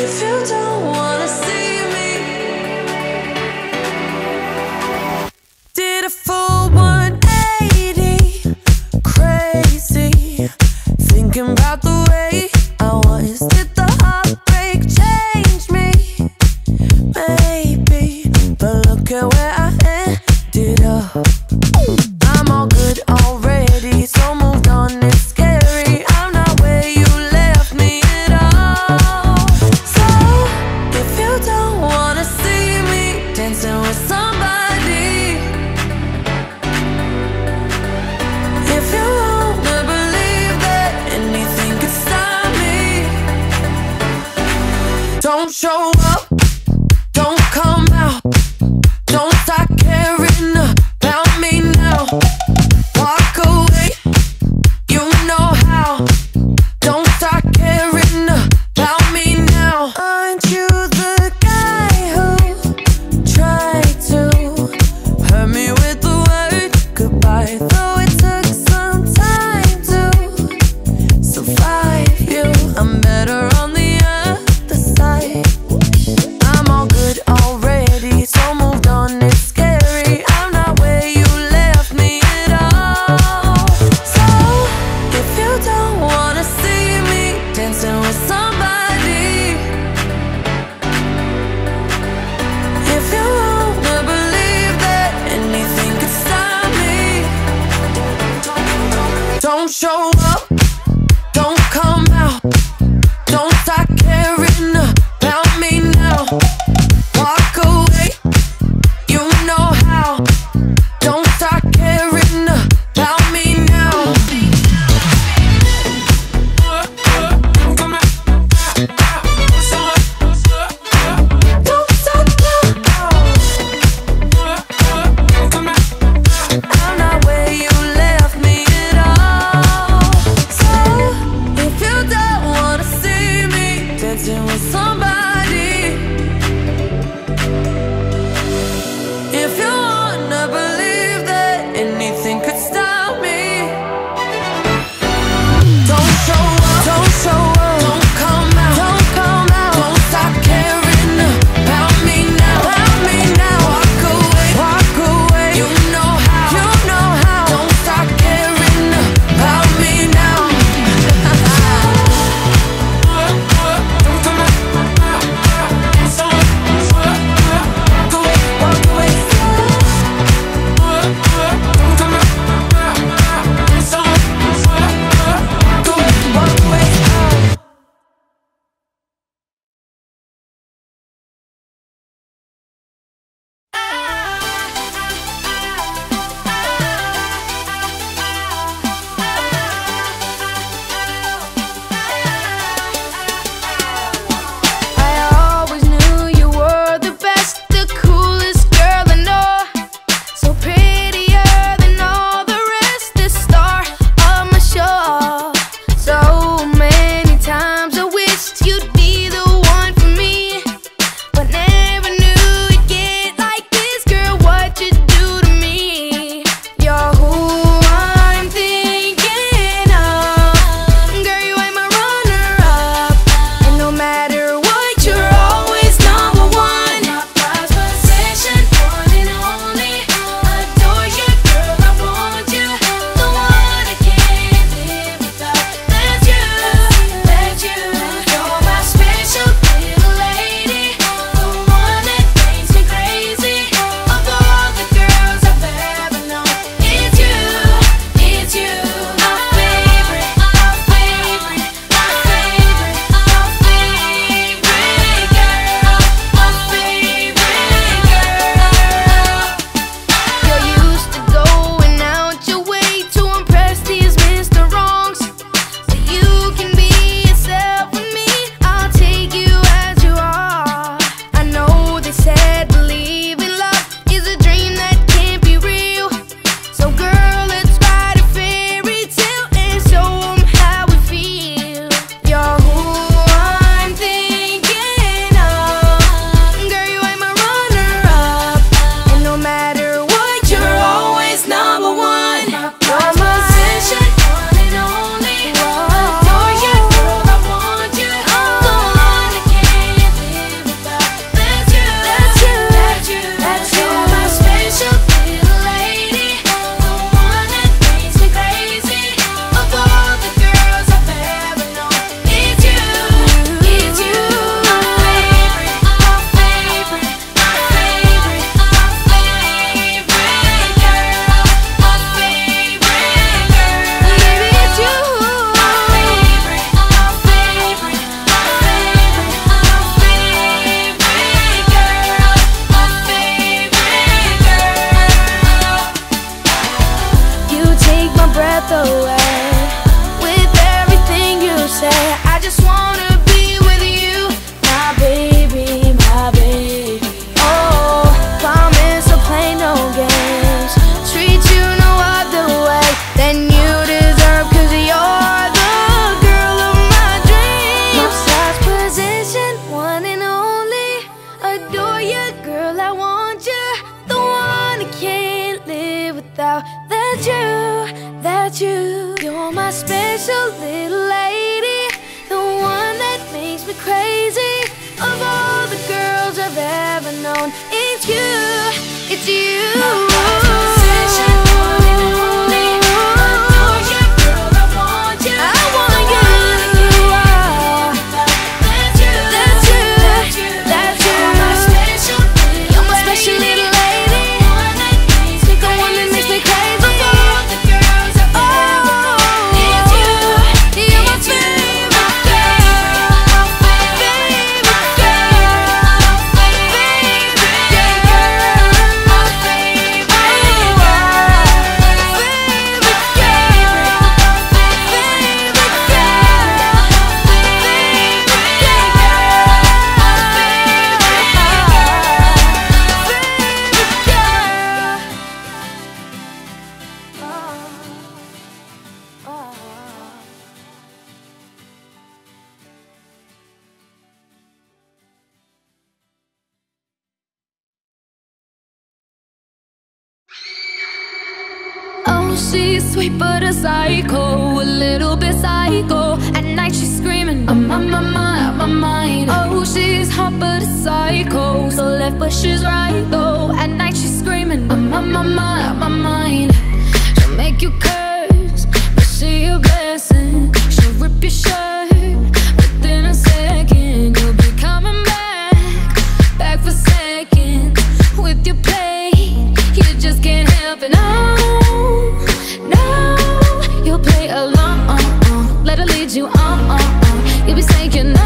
If you don't wanna see me, did a full 180, crazy, thinking about the way I was. Did the heartbreak change me? Maybe, but look at where I ended up. I'm all good already, so moved on, it's scary. I'm not where you left me at all. So, if you don't wanna see me dancing with somebody, if you wanna believe that anything could stop me, don't show up, don't come out, don't start caring about me now. Walk away, you know how. Don't start caring about me now. Aren't you the guy who tried to hurt me with the word goodbye? Though it took some time to survive you, I'm better on the other side. I'm all good already, so moved on, it's scary. I'm not where you left me at all. So, if you don't wanna see me dancing with somebody, if you wanna believe that anything could stop me, don't show up, don't come out, don't I just wanna be with you, my baby, my baby. Oh, promise I'll play no games, treat you no other way than you deserve, 'cause you're the girl of my dreams. My size, position, one and only. Adore you, girl, I want you. The one I can't live without. That's you, that's you. You're my special little lady, the one that makes me crazy. Of all the girls I've ever known, it's you, it's you. Oh, she's sweet but a psycho, a little bit psycho. At night she's screaming, I'm on my mind. Oh, she's hot but a psycho, so left but she's right though. At night she's screaming, I'm on my mind. She'll make you curse, but she a blessing. She'll rip your shirt within a second. You'll be coming back for seconds with your plate. You just can't help it. No, you'll play along, let her lead you on. You'll be saying no,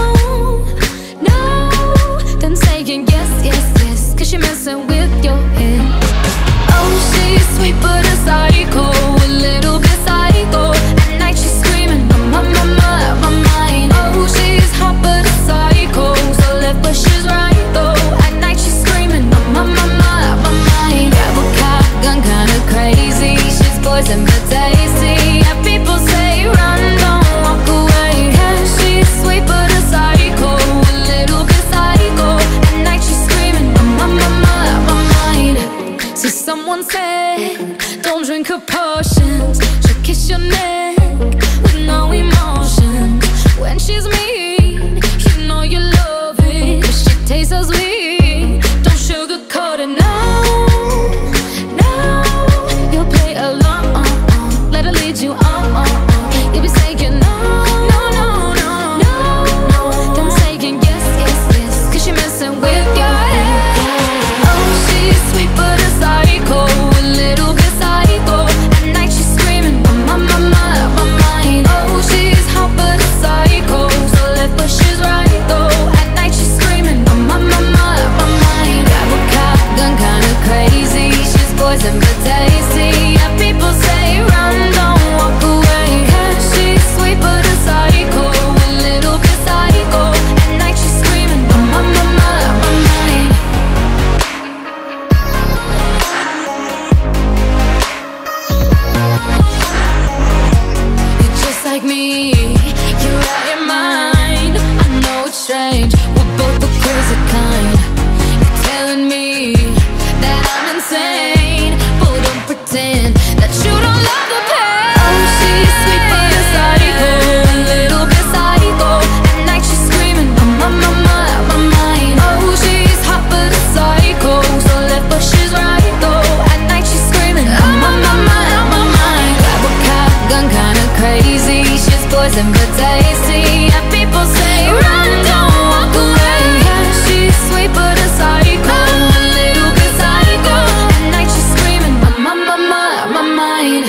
then saying yes, 'cause you're messing with your head. Oh, she's sweet but a psycho, a little bit psycho. At night she's screaming, I'm on my mind. Oh, she's hot but a psycho, so left but she's right though. At night she's screaming, I'm on my mind. Grab a cop gun, kinda crazy. She's poison but tasty. Yeah, people say run, don't walk away. Yeah, she's sweet but a psycho, a little bit psycho. At night she's screaming, I'm on my mind. See, someone said don't drink her potions. She'll kiss your neck with no emotion. When she's mean, you know you love it, 'cause she tastes so sweet. Don't sugarcoat it, no. You'll play along, let her lead you on. You'll be saying no, then saying yes, 'cause you're messing with your head. Oh, she's sweet but a psycho, a little bit psycho. At night she's screaming, I'm on my mind. Oh, she's hot but a psycho, so left but she's right though. At night she's screaming, I'm on my mind. Grab a cop gun, kinda crazy. She's poison but tasty. Yeah, people say run, don't walk away. Yeah, she's sweet but a psycho, a little bit psycho. At night she's screaming, I'm on my mind. You're just like me, you're out your mind. I know it's strange, we're both the crazy kind. You're telling me that I'm insane, but don't pretend that you don't love the pain. Oh, she's sweet but a psycho, a little bit psycho. At night she's screaming, I'm on my mind. Oh, she's hot but a psycho, so left but she's right though. At night she's screaming, I'm on my mind. Grab a cop gun, kinda crazy. She's poison but tasty. Yeah, people say run, don't walk away. Yeah, she's sweet but a psycho, a little bit psycho. At night she's screaming, I'm on my mind.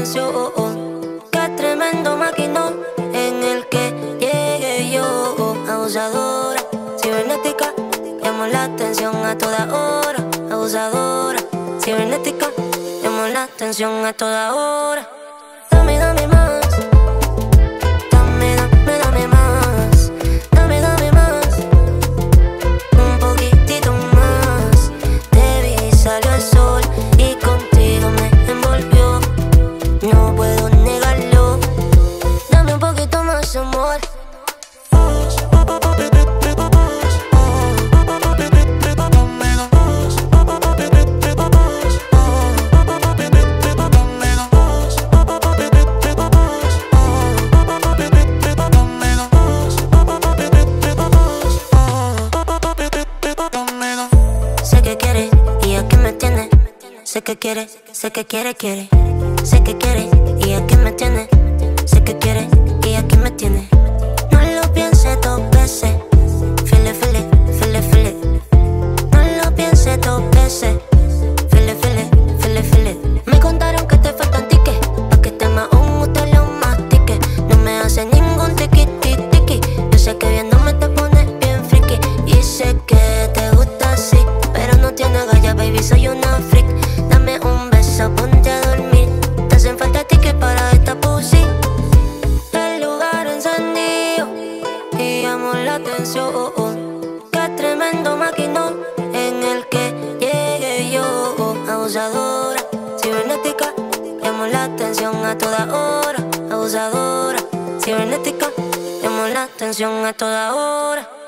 atención. Qué tremendo maquinón en el que llegué yo. Abusadora, cibernética, llamo la atención a toda hora. Abusadora, cibernética, llamo la atención a toda hora. Dame, dame más. Dame, dame, dame más. Dame, dame más. Un poquitito más. Te vi, salió el sol y contigo me envolvió. No puedo negarlo. Dame un poquito más, amor. Sé que quiere, sé que quiere, quiere. Sé que quiere y aquí me tiene. Sé que quiere y aquí me tiene. No lo pienses dos veces. File, file, file, file. No lo pienses dos veces. File, file, file, file. Me contaron que te faltan tickets pa' que te más un gusto lo mastique. No me hace ningún tiki, tiki, tiki. Yo sé que viéndome te pones bien friki. Y sé que te gusta así, pero no tienes galla, baby, soy una freak. Dame un beso, ponte a dormir. Te hacen falta tickets para esta pussy. El lugar encendido y llamo la atención. Qué tremendo maquinón en el que llegué yo. Abusadora, cibernética, llamo la atención a toda hora. Abusadora, cibernética, llamo la atención a toda hora.